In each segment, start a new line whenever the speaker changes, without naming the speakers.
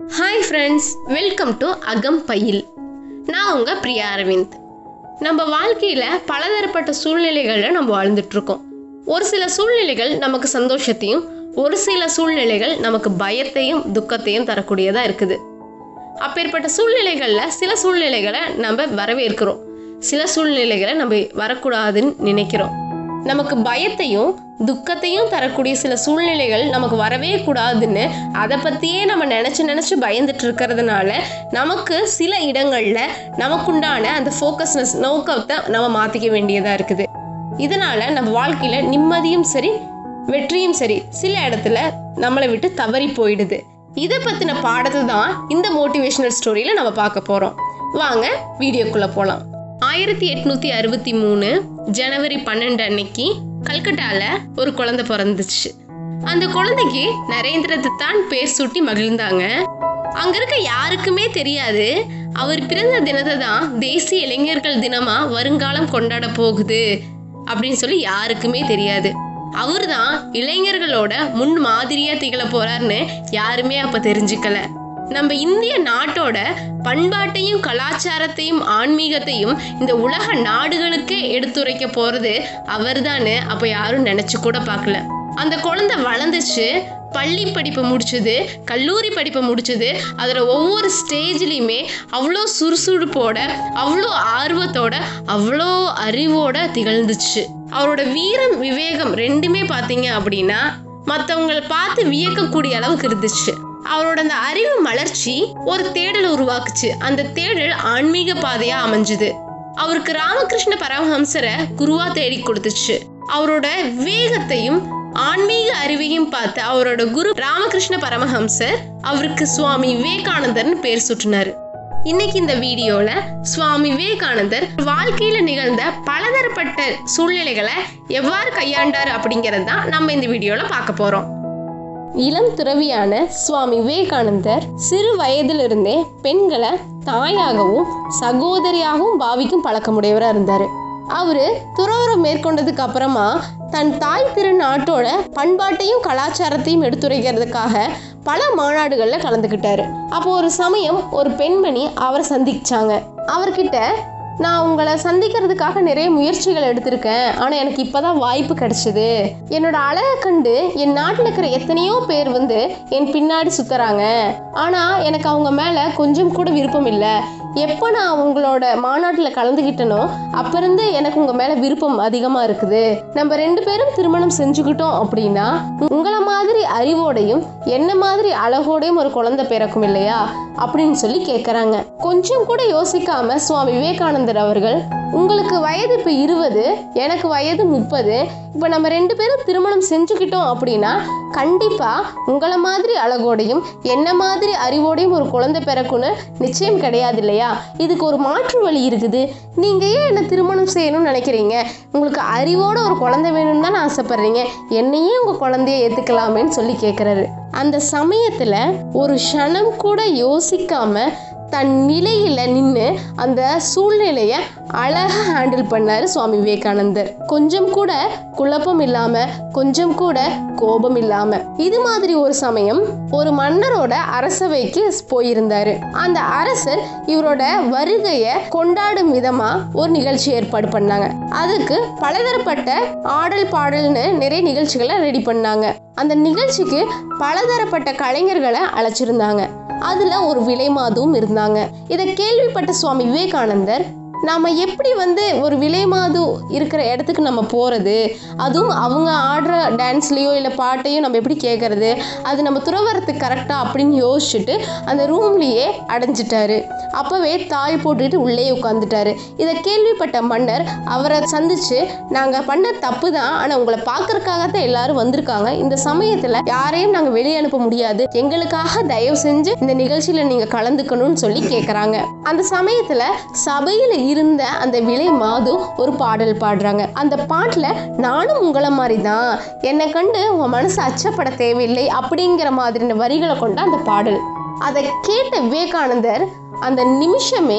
Hi friends, welcome to அகம் பயில். நான் உங்கள் பிரியா அரவிந்த். நம்ம வாழ்க்கையில் பலதரப்பட்ட சூழ்நிலைகளில் நம்ம வாழ்ந்துட்டுருக்கோம். ஒரு சில சூழ்நிலைகள் நமக்கு சந்தோஷத்தையும், ஒரு சில சூழ்நிலைகள் நமக்கு பயத்தையும் துக்கத்தையும் தரக்கூடியதாக இருக்குது. அப்பேற்பட்ட சூழ்நிலைகளில் சில சூழ்நிலைகளை நம்ம வரவேற்கிறோம், சில சூழ்நிலைகளை நம்ம வரக்கூடாதுன்னு நினைக்கிறோம். நமக்கு பயத்தையும் துக்கத்தையும் தரக்கூடிய சில சூழ்நிலைகள் நமக்கு வரவே கூடாதுன்னு அதை பற்றியே நம்ம நினச்சி பயந்துட்டு இருக்கிறதுனால நமக்கு சில இடங்களில் நமக்குண்டான அந்த ஃபோக்கஸ்னஸ் நோக்கத்தை நம்ம மாற்றிக்க வேண்டியதாக இருக்குது. இதனால் நம்ம வாழ்க்கையில் நிம்மதியும் சரி வெற்றியும் சரி சில இடத்துல நம்மளை விட்டு தவறி போயிடுது. இதை பற்றின பாடத்தை தான் இந்த மோட்டிவேஷனல் ஸ்டோரியில் நம்ம பார்க்க போகிறோம். வாங்க வீடியோக்குள்ளே போகலாம். 1863 ஜனவரி 12 அன்னைக்கு கல்கட்டாவில் ஒரு குழந்தை பிறந்துச்சு. அந்த குழந்தைக்கு நரேந்திரத்தான் பேர் சூட்டி மகிழ்ந்தாங்க. அங்க இருக்க யாருக்குமே தெரியாது அவர் பிறந்த தினத்தை தான் தேசிய இளைஞர்கள் தினமா வருங்காலம் கொண்டாட போகுது அப்படின்னு சொல்லி யாருக்குமே தெரியாது. அவர் தான் இளைஞர்களோட முன் மாதிரியா திகழ போறாருன்னு யாருமே அப்ப தெரிஞ்சுக்கல. நம்ம இந்திய நாட்டோட பண்பாட்டையும் கலாச்சாரத்தையும் ஆன்மீகத்தையும் இந்த உலக நாடுகளுக்கே எடுத்துரைக்க போறது அவர் தான்னு அப்ப யாரும் நினைச்சு கூட பார்க்கல. அந்த குழந்தை வளர்ந்துச்சு, பள்ளி படிப்பை முடிச்சது, கல்லூரி படிப்பை முடிச்சது. அதில் ஒவ்வொரு ஸ்டேஜ்லையுமே அவ்வளோ சுறுசுறுப்போட, அவ்வளோ ஆர்வத்தோட, அவ்வளோ அறிவோட திகழ்ந்துச்சு. அவரோட வீரம் விவேகம் ரெண்டுமே பார்த்தீங்க அப்படின்னா மற்றவங்களை பார்த்து வியக்கக்கூடிய அளவுக்கு இருந்துச்சு. அவரோட அந்த அறிவு மலர்ச்சி ஒரு தேடல் உருவாக்குச்சு. அந்த தேடல் ஆன்மீக பாதையா அமைஞ்சுது. அவருக்கு ராமகிருஷ்ண பரமஹம்சரை குருவா தேடி கொடுத்துச்சு. அவரோட விவேகத்தையும் ஆன்மீக அறிவையும் பார்த்து அவரோட குரு ராமகிருஷ்ண பரமஹம்சர் அவருக்கு சுவாமி விவேகானந்தர்னு பேர் சுற்றினாரு. இன்னைக்கு இந்த வீடியோல சுவாமி விவேகானந்தர் வாழ்க்கையில நிகழ்ந்த பலதரப்பட்ட சூழ்நிலைகளை எவ்வாறு கையாண்டாரு அப்படிங்கறது தான் நம்ம இந்த வீடியோல பார்க்க போறோம். இளம் துறவியான சுவாமி விவேகானந்தர் சிறு வயதிலிருந்தே பெண்களை தாயாகவும் சகோதரியாகவும் பாவிக்கும் பழக்கமுடையவராக இருந்தார். அவரு துறவரம் மேற்கொண்டதுக்கு அப்புறமா தன் தாய் திருநாட்டோட பண்பாட்டையும் கலாச்சாரத்தையும் எடுத்துரைக்கிறதுக்காக பல மாநாடுகளில் கலந்துக்கிட்டாரு. அப்போ ஒரு சமயம் ஒரு பெண்மணி அவரை சந்திச்சாங்க. அவர்கிட்ட, நான் உங்களை சந்திக்கிறதுக்காக நிறைய முயற்சிகள் எடுத்திருக்கேன், ஆனால் எனக்கு இப்போதான் வாய்ப்பு கிடைச்சிது. என்னோட அழகை கண்டு என் நாட்டில் இருக்கிற எத்தனையோ பேர் என் பின்னாடி சுத்துறாங்க. ஆனால் எனக்கு அவங்க மேலே கொஞ்சம் கூட விருப்பம் இல்லை. எப்போ நான் உங்களோட மாநாட்டில் கலந்துக்கிட்டனோ அப்போருந்து எனக்கு உங்கள் மேலே விருப்பம் அதிகமாக இருக்குது. நம்ம 2 பேரும் திருமணம் செஞ்சுக்கிட்டோம் அப்படின்னா உங்களை மாதிரி அறிவோடையும் என்ன மாதிரி அழகோடையும் ஒரு குழந்தை பிறக்கும் இல்லையா அப்படின்னு சொல்லி கேட்குறாங்க. கொஞ்சம் கூட யோசிக்காம சுவாமி விவேகானந்தர் அவர்கள், உங்களுக்கு வயது இப்போ 20, எனக்கு வயது 30. இப்போ நம்ம 2 பேரும் திருமணம் செஞ்சுக்கிட்டோம் அப்படின்னா கண்டிப்பாக உங்களை மாதிரி அழகோடையும் என்ன மாதிரி அறிவோடையும் ஒரு குழந்தை பிறக்குன்னு நிச்சயம் கிடையாது இல்லையா? இதுக்கு ஒரு மாற்று வழி இருக்குது. நீங்கள் ஏன் என்ன திருமணம் செய்யணும்னு நினைக்கிறீங்க? உங்களுக்கு அறிவோட ஒரு குழந்தை வேணும்னு தான் ஆசைப்படுறீங்க. என்னையே உங்கள் குழந்தைய ஏற்றுக்கலாமேன்னு சொல்லி கேட்குறாரு. அந்த சமயத்தில் ஒரு க்ஷணம் கூட யோசிக்காம தன் நிலையில நின்று அந்த சூழ்நிலையை அழகா ஹேண்டில் பண்ணாரு சுவாமி விவேகானந்தர். கொஞ்சம் கூட குழப்பம் இல்லாம, கொஞ்சம் கூட கோபம் இல்லாம. இது மாதிரி ஒரு சமயம் ஒரு மன்னரோட அரசவைக்கு போயிருந்தாரு. அந்த அரசர் இவரோட வருகையை கொண்டாடும் விதமா ஒரு நிகழ்ச்சி ஏற்பாடு பண்ணாங்க. அதுக்கு பலதரப்பட்ட ஆடல் பாடல்னு நிறைய நிகழ்ச்சிகளை ரெடி பண்ணாங்க. அந்த நிகழ்ச்சிக்கு பலதரப்பட்ட கலைஞர்களை அழைச்சிருந்தாங்க. அதுல ஒரு விலைமாதுவும் இருந்தாங்க. இதை கேள்விப்பட்ட சுவாமி விவேகானந்தர், நாம எப்படி ஒரு விலைமாது இருக்கிற இடத்துக்கு நம்ம போறது, அதுவும் அவங்க ஆடுற டான்ஸ்லயோ இல்லை பாட்டையோ நம்ம எப்படி கேட்கறது, அது நம்ம துறவரத்துக்கு கரெக்டா அப்படின்னு யோசிச்சுட்டு அந்த ரூம்லயே அடைஞ்சிட்டாரு. அப்பவே தாய் போட்டுட்டு உள்ளே உட்காந்துட்டாரு. இதை கேள்விப்பட்ட மன்னர் அவரை சந்திச்சு, நாங்க பண்ண தப்பு தான், ஆனா உங்களை பார்க்கறதுக்காகத்தான் எல்லாரும் வந்திருக்காங்க. இந்த சமயத்துல யாரையும் நாங்க வெளியே அனுப்ப முடியாது, எங்களுக்காக தயவு செஞ்சு இந்த நிகழ்ச்சியில நீங்க கலந்துக்கணும்னு சொல்லி கேட்கறாங்க. அந்த சமயத்துல சபையில இருந்த அந்த விலை மாது ஒரு பாடல் பாடுறாங்க. அந்த பாட்டுல, நானும் உங்களை மாதிரி தான், என்னை கண்டு உங்க மனசு அச்சப்பட தேவையில்லை அப்படிங்கிற மாதிரியான வரிகளை கொண்ட அந்த பாடல். அதை கேட்ட விவேகானந்தர் அந்த நிமிஷமே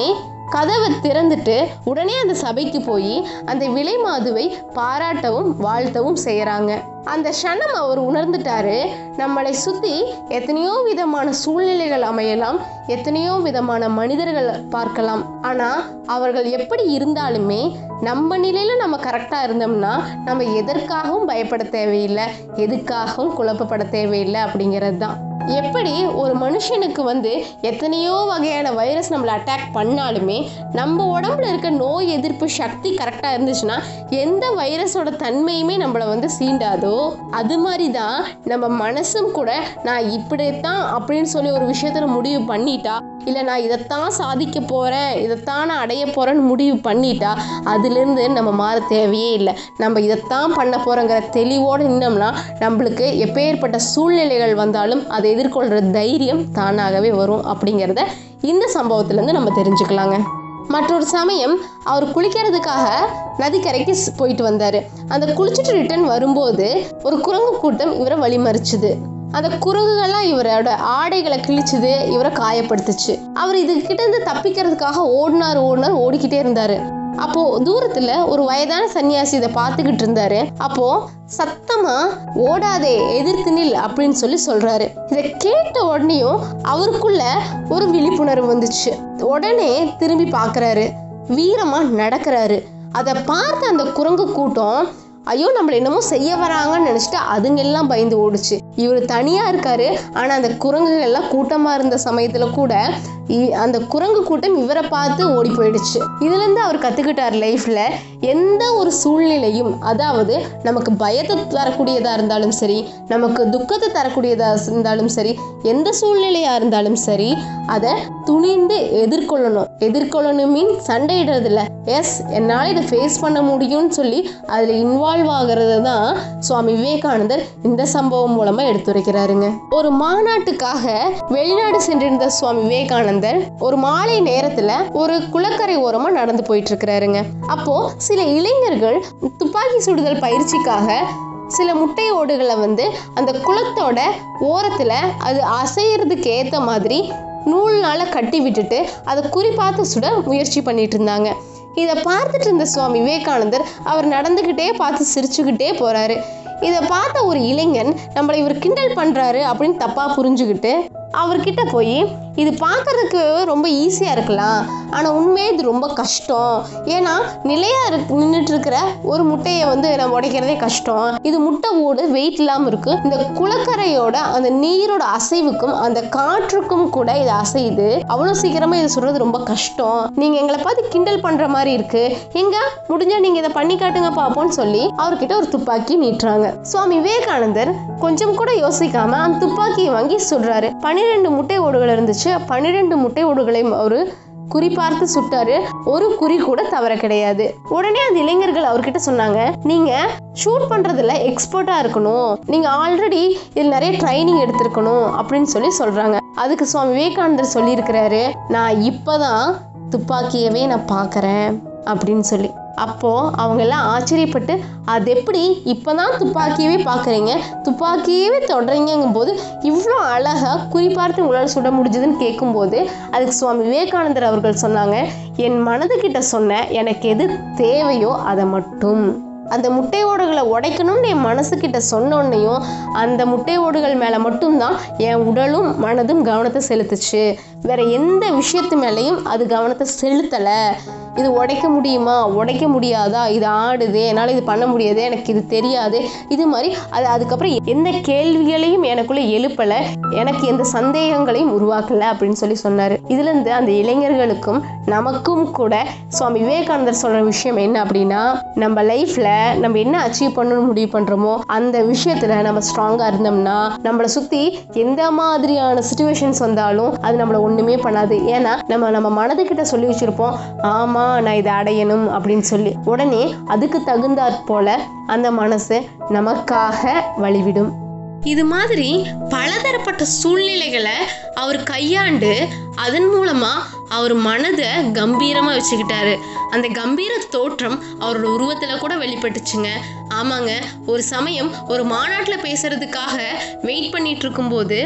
கதவை திறந்துட்டு உடனே அந்த சபைக்கு போய் அந்த விலை மாதுவை பாராட்டவும் வாழ்த்தவும் செய்யறாங்க. அந்த க்ஷணம் அவர் உணர்ந்துட்டாரு, நம்மளை சுத்தி எத்தனையோ விதமான சூழ்நிலைகள் அமையலாம், எத்தனையோ விதமான மனிதர்கள் பார்க்கலாம். ஆனா அவர்கள் எப்படி இருந்தாலுமே நம்ம நிலையில நம்ம கரெக்டா இருந்தோம்னா நம்ம எதற்காகவும் பயப்பட தேவையில்லை, எதுக்காகவும் குழப்பப்பட தேவையில்லை அப்படிங்கிறது தான். எப்படி ஒரு மனுஷனுக்கு எத்தனையோ வகையான வைரஸ் நம்மளை அட்டாக் பண்ணாலுமே நம்ம உடம்புல இருக்க நோய் எதிர்ப்பு சக்தி கரெக்டாக இருந்துச்சுன்னா எந்த வைரஸோட தன்மையுமே நம்மளை சீண்டாதோ அது மாதிரி தான் நம்ம மனசும் கூட நான் இப்படித்தான் அப்படின்னு சொல்லி ஒரு விஷயத்துல முடிவு பண்ணிட்டா, இல்லை நான் இதைத்தான் சாதிக்க போகிறேன், இதைத்தான் நான் அடைய போகிறேன்னு முடிவு பண்ணிட்டா அதுலேருந்து நம்ம மாற தேவையே இல்லை. நம்ம இதைத்தான் பண்ண போகிறோங்கிற தெளிவோடு நின்னோம்னா நம்மளுக்கு எப்பேற்பட்ட சூழ்நிலைகள் வந்தாலும் அதை எதிர்கொள்கிற தைரியம் தானாகவே வரும் அப்படிங்கிறத இந்த சம்பவத்திலேருந்து நம்ம தெரிஞ்சுக்கலாங்க. மற்றொரு சமயம் அவர் குளிக்கிறதுக்காக நதிக்கரைக்கு போயிட்டு வந்தார். அந்த குளிச்சுட்டு ரிட்டர்ன் வரும்போது ஒரு குரங்கு கூட்டம் இவரை வழிமறிச்சுது. அந்த குரங்குகள்லாம் இவரோட ஆடைகளை கிழிச்சுது, இவரை காயப்படுத்துச்சு. அவர் இதுகிட்ட இருந்து தப்பிக்கிறதுக்காக ஓடிக்கிட்டே இருந்தாரு. அப்போ தூரத்துல ஒரு வயதான சன்னியாசி இதை பார்த்துக்கிட்டு இருந்தாரு. அப்போ சத்தமா ஓடாதே, எதிர்த்து நில் அப்படின்னு சொல்றாரு. இதை கேட்ட உடனேயும் அவருக்குள்ள ஒரு விழிப்புணர்வு வந்துச்சு. உடனே திரும்பி பார்க்கறாரு, வீரமா நடக்கிறாரு. அதை பார்த்த அந்த குரங்கு கூட்டம் ஐயோ நம்மளை என்னமோ செய்ய வராங்கன்னு நினைச்சிட்டு அதுங்கெல்லாம் பயந்து ஓடுச்சு. இவர் தனியா இருக்காரு, ஆனா அந்த குரங்குகள் எல்லாம் கூட்டமா இருந்த சமயத்துல கூட அந்த குரங்கு கூட்டம் இவரை பார்த்து ஓடி போயிடுச்சு. இதுல இருந்து அவர் கத்துக்கிட்டார், லைஃப்ல எந்த ஒரு சூழ்நிலையும், அதாவது நமக்கு பயத்தை தரக்கூடியதா இருந்தாலும் சரி, நமக்கு துக்கத்தை தரக்கூடியதா இருந்தாலும் சரி, எந்த சூழ்நிலையா இருந்தாலும் சரி, அதை துணிந்து எதிர்கொள்ளணும் மீன் சண்டையிடுறது இல்லை. எஸ், என்னால் இதை ஃபேஸ் பண்ண முடியும்னு சொல்லி அதில் இன்வால்வ் ஆகிறது தான் சுவாமி விவேகானந்தர் இந்த சம்பவம் மூலமா எடுத்துரைக்கிறாருங்க. ஒரு மாநாட்டுக்காக வெளிநாடு சென்றிருந்த சுவாமி விவேகானந்தர் ஒரு மாலை நேரத்துல ஒரு குளக்கரை ஓரமா நடந்து போயிட்டு இருக்கிறாருங்க. அப்போ சில இளைஞர்கள் துப்பாக்கி சுடுதல் பயிற்சிக்காக சில முட்டை ஓடுகளை அந்த குளத்தோட ஓரத்துல அது அசையறதுக்கு ஏத்த மாதிரி நூல்னால கட்டி விட்டுட்டு அதை குறிப்பாத்து சுட முயற்சி பண்ணிட்டு இருந்தாங்க. இதை பார்த்துட்டு இருந்த சுவாமி விவேகானந்தர் அவர் நடந்துக்கிட்டே பார்த்து சிரிச்சுக்கிட்டே போறாரு. இதை பார்த்த ஒரு இளைஞன் நம்மளை இவர் கிண்டல் பண்றாரு அப்படின்னு தப்பா புரிஞ்சுக்கிட்டு அவர்கிட்ட போய் இது பார்க்கறதுக்கு ரொம்ப ஈஸியாக இருக்கலாம், ஆனால் உண்மையே இது ரொம்ப கஷ்டம். ஏன்னா நிலையாக நின்றுட்டு இருக்கிற ஒரு முட்டையை நம்ம உடைக்கிறதே கஷ்டம். இது முட்டை ஓடு வெயிட் இல்லாமல் இருக்கு. இந்த குளக்கரையோட அந்த நீரோட அசைவுக்கும் அந்த காற்றுக்கும் கூட இது அசையுது. அவ்வளோ சீக்கிரமா இதை சொல்றது ரொம்ப கஷ்டம். நீங்க எங்களை பார்த்து கிண்டல் பண்ற மாதிரி இருக்கு, எங்க முடிஞ்சா நீங்க இதை பண்ணி காட்டுங்க பார்ப்போம்னு சொல்லி அவர்கிட்ட ஒரு துப்பாக்கி நீட்டுறாங்க. சுவாமி விவேகானந்தர் கொஞ்சம் கூட யோசிக்காம அந்த துப்பாக்கியை வாங்கி சொல்றாரு. 12 முட்டை ஓடுகள் இருந்துச்சு. 12 முட்டை ஓடுகளையும் அவரு குறிப்பார்த்து சுட்டாரு. ஒரு குறி கூட தவற கிடையாது. உடனே அந்த இளைஞர்கள் அவர்கிட்ட சொன்னாங்க, நீங்க ஷூட் பண்றதுல எக்ஸ்பர்ட்டா இருக்கணும், நீங்க ஆல்ரெடி இதுல நிறைய ட்ரைனிங் எடுத்திருக்கணும் அப்படின்னு சொல்றாங்க. அதுக்கு சுவாமி விவேகானந்தர் சொல்லி இருக்கிறாரு, நான் இப்பதான் துப்பாக்கியவே நான் பாக்குறேன் அப்படின்னு சொல்லி. அப்போ அவங்க எல்லாம் ஆச்சரியப்பட்டு, அது எப்படி இப்பதான் துப்பாக்கியவே பாக்குறீங்க, துப்பாக்கியவே தொடறீங்கும் போது இவ்வளோ அழகா குறிப்பார்த்து உங்களால் சுட முடிஞ்சதுன்னு கேட்கும்போது அதுக்கு சுவாமி விவேகானந்தர் அவர்கள் சொன்னாங்க, என் மனதுகிட்ட சொன்ன எனக்கு எது தேவையோ அதை மட்டும். அந்த முட்டை ஓடுகளை உடைக்கணும்னு என் மனசுக்கிட்ட சொன்னோன்னையும் அந்த முட்டை ஓடுகள் மேலே மட்டும்தான் என் உடலும் மனதும் கவனத்தை செலுத்துச்சு. வேற எந்த விஷயத்து மேலேயும் அது கவனத்தை செலுத்தலை. இது உடைக்க முடியுமா, உடைக்க முடியாதா, இது ஆடுது, என்னால் இது பண்ண முடியாது, எனக்கு இது தெரியாது, இது மாதிரி அதுக்கப்புறம் எந்த கேள்விகளையும் எனக்குள்ள எழுப்பலை, எனக்கு எந்த சந்தேகங்களையும் உருவாக்கலை அப்படின்னு சொன்னார். இதுலேருந்து அந்த இளைஞர்களுக்கும் நமக்கும் கூட சுவாமி விவேகானந்தர் சொல்கிற விஷயம் என்ன அப்படின்னா, நம்ம லைஃப்பில் நம்ம என்ன அச்சீவ் பண்ணணும்னு முடிவு பண்ணுறோமோ அந்த விஷயத்தில் நம்ம ஸ்ட்ராங்காக இருந்தோம்னா நம்மளை சுற்றி எந்த மாதிரியான சிச்சுவேஷன்ஸ் வந்தாலும் அது நம்மளை ஒன்றுமே பண்ணாது. ஏன்னா நம்ம மனதுக்கிட்ட சொல்லி வச்சுருப்போம், ஆமாம் நான் இதை அடையணும் அப்படின்னு சொல்லி. உடனே அதுக்கு தகுந்தாற் போல அந்த மனசு நமக்காக வழிவிடும்.
இது மாதிரி பலதரப்பட்ட சூழ்நிலைகளை அவர் கையாண்டு அதன் மூலமா அவர் மனதை கம்பீரமா வச்சுக்கிட்டாரு. அந்த கம்பீர தோற்றம் அவரோட உருவத்துல கூட வெளிப்பட்டுச்சுங்க. ஆமாங்க, ஒரு சமயம் ஒரு மாநாட்டில் பேசுறதுக்காக வெயிட் பண்ணிட்டு இருக்கும்போது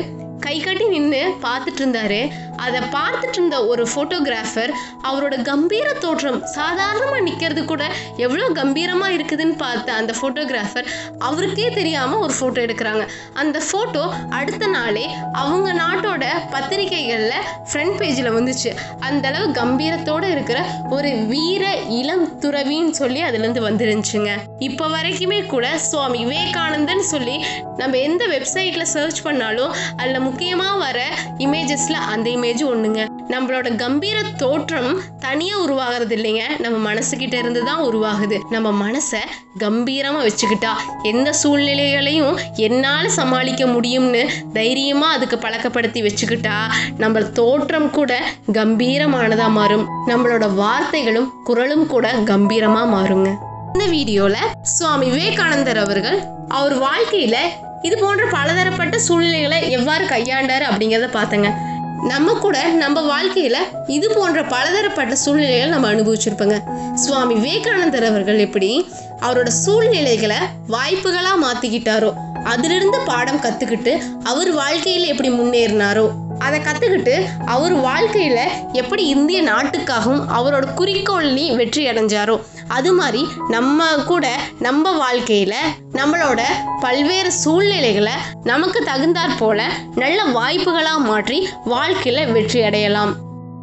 கை கட்டி நின்று பார்த்துட்டு இருந்தாரு. அதை பார்த்துட்டு இருந்த ஒரு ஃபோட்டோகிராஃபர் அவரோட கம்பீர தோற்றம் சாதாரணமாக நிற்கிறது கூட எவ்வளோ கம்பீரமாக இருக்குதுன்னு பார்த்த அந்த ஃபோட்டோகிராஃபர் அவருக்கே தெரியாமல் ஒரு ஃபோட்டோ எடுக்கிறாங்க. அந்த ஃபோட்டோ அடுத்த நாளே அவங்க நாட்டோட பத்திரிகைகளில் ஃப்ரண்ட் பேஜில் வந்துச்சு. அந்தளவு கம்பீரத்தோடு இருக்கிற ஒரு வீர இளம் துறவின்னு சொல்லி அதுலேருந்து வந்துருந்துச்சுங்க. இப்போ வரைக்குமே கூட சுவாமி விவேகானந்தன் சொல்லி நம்ம எந்த வெப்சைட்டில் சர்ச் பண்ணாலும் அதில் முக்கியமாக வர இமேஜஸில் அந்த இமேஜ் ஒண்ணுங்க. நம்மளோட கம்பீர தோற்றம் தனியா உருவாகிறது இல்லைங்க, நம்ம மனசுகிட்ட இருந்து தான் உருவாகுது. நம்ம மனசை கம்பீரமா வச்சுக்கிட்டா எந்த சூழ்நிலைகளையும் என்னால சமாளிக்க முடியும்னு தைரியமா அதுக்கு பழக்கப்படுத்தி வச்சுக்கிட்டா நம்ம தோற்றம் கூட கம்பீரமானதா மாறும். நம்மளோட வார்த்தைகளும் குரலும் கூட கம்பீரமா மாறுங்க. இந்த வீடியோல சுவாமி விவேகானந்தர் அவர்கள் அவர் வாழ்க்கையில இது போன்ற பலதரப்பட்ட சூழ்நிலைகளை எவ்வாறு கையாண்டாரு அப்படிங்கிறத பார்த்தங்க. நம்ம கூட நம்ம வாழ்க்கையில இது போன்ற பலதரப்பட்ட சூழ்நிலைகள் நம்ம அனுபவிச்சிருப்போங்க. சுவாமி விவேகானந்தர் அவர்கள் எப்படி அவரோட சூழ்நிலைகளை வாய்ப்புகளா மாத்திக்கிட்டாரோ, அதிலிருந்து பாடம் கத்துக்கிட்டு அவர் வாழ்க்கையில எப்படி முன்னேறினாரோ, அதை கத்துக்கிட்டு அவர் வாழ்க்கையில எப்படி இந்திய நாட்டுக்காகவும் அவரோட குறிக்கோள்னி வெற்றி அடைஞ்சாரோ, அது மாதிரி நம்ம கூட நம்ம வாழ்க்கையில நம்மளோட பல்வேறு சூழ்நிலைகளை நமக்கு தகுந்தாற் போல நல்ல வாய்ப்புகளா மாற்றி வாழ்க்கையில வெற்றி அடையலாம்.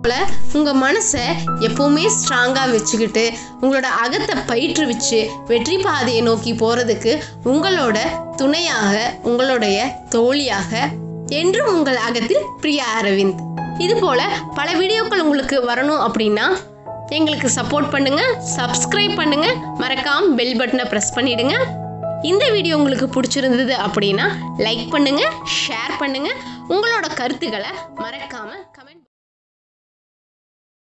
உங்க மனசை எப்பவுமே ஸ்ட்ராங்கா வச்சுக்கிட்டு உங்களோட அகத்தை பயிற்றுவிச்சு வெற்றி பாதையை நோக்கி போறதுக்கு உங்களோட துணையாக, உங்களுடைய தோழியாக என்றும் உங்கள் அகத்தில் பிரியா அரவிந்த். இது போல பல வீடியோக்கள் உங்களுக்கு வரணும் அப்படின்னா எங்களுக்கு சப்போர்ட் பண்ணுங்க, சப்ஸ்கிரைப் பண்ணுங்க, மறக்காம பெல் பட்டனை பிரஸ் பண்ணிடுங்க. இந்த வீடியோ உங்களுக்கு பிடிச்சிருந்தது அப்படின்னா லைக் பண்ணுங்க, ஷேர் பண்ணுங்க, உங்களோட கருத்துக்களை மறக்காம